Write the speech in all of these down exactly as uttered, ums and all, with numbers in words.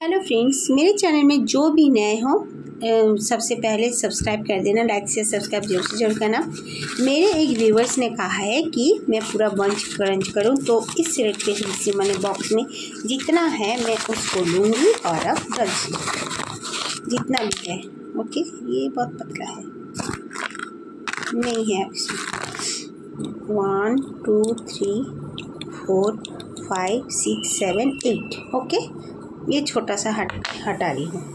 Hello friends, मेरे channel में जो भी नए हों सबसे पहले सब्सक्राइब कर देना, लाइक से सब्सक्राइब जरूर से जरूर करना। मेरे एक व्यूवर्स ने कहा है कि मैं पूरा बंच क्रंच करूं, तो इस सिलेक्ट के हिस्से मैंने बॉक्स में जितना है मैं उसको लूँगी और अब क्रंच जितना भी है। ओके, ये बहुत पतला है, नहीं है इसमें। One two three four five six seven eight. Okay, ये छोटा सा हट हटा रही हूँ।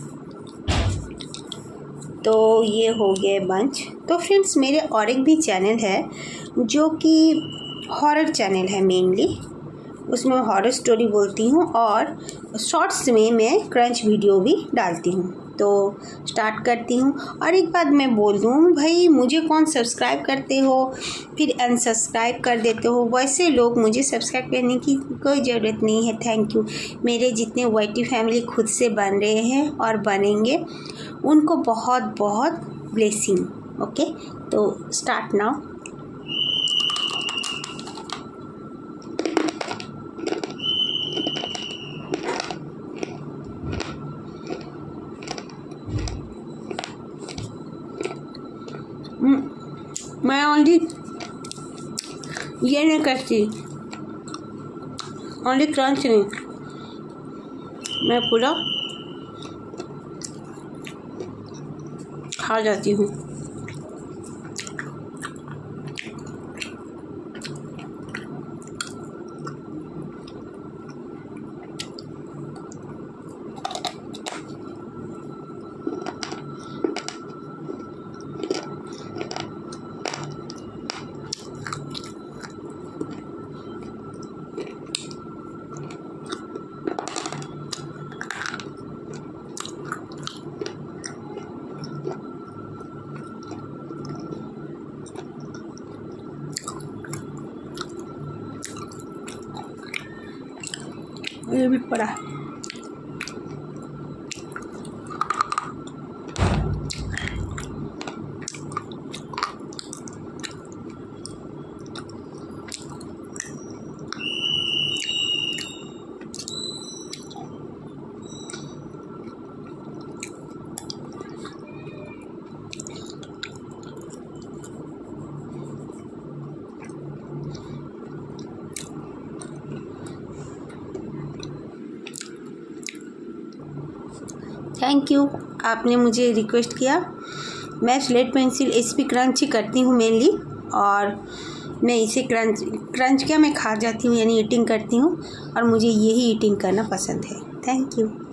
तो ये हो गए बंच। तो फ्रेंड्स, मेरे और एक भी चैनल है जो कि हॉरर चैनल है मेनली, उसमें हॉरर स्टोरी बोलती हूँ और शॉर्ट्स में मैं क्रंच वीडियो भी डालती हूँ। तो स्टार्ट करती हूँ। और एक बात मैं बोल दूँ भाई, मुझे कौन सब्सक्राइब करते हो फिर अनसब्सक्राइब कर देते हो, वैसे लोग मुझे सब्सक्राइब करने की कोई ज़रूरत नहीं है। Thank you. मेरे जितने वाईटी फैमिली खुद से बन रहे हैं और बनेंगे, उनको बहुत बहुत ब्लेसिंग। ओके, तो स्टार्ट नाउ। मैं ओनली ये नहीं करती, ओनली क्रंच नहीं, मैं पूरा खा जाती हूँ। ये भी पड़ा है। थैंक यू, आपने मुझे रिक्वेस्ट किया। मैं स्लेट पेंसिल एचपी क्रंच ही करती हूँ मेनली, और मैं इसे क्रंच क्रंच क्या मैं खा जाती हूँ, यानी ईटिंग करती हूँ, और मुझे यही ईटिंग करना पसंद है। Thank you.